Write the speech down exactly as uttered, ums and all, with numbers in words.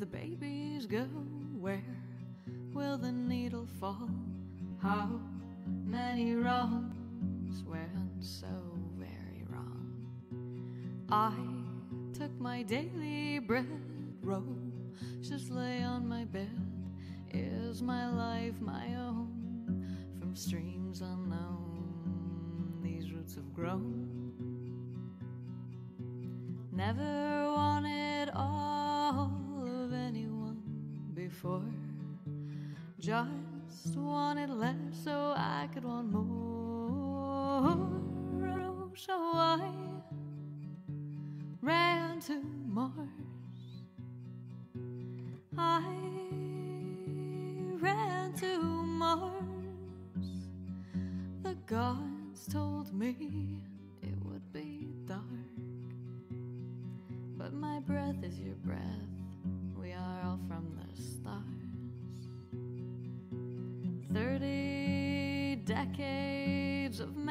the babies go? Where will the needle fall? How many wrongs went so very wrong? I took my daily bread, roses lay on my bed. Is my life my own? From streams unknown these roots have grown. Never wanted all of anyone before, just wanted less so I could want more. Oh, so I ran to Mars. I ran to Mars. The gods told me it would be dark, but my breath is your breath. We are all from the stars. Thirty decades of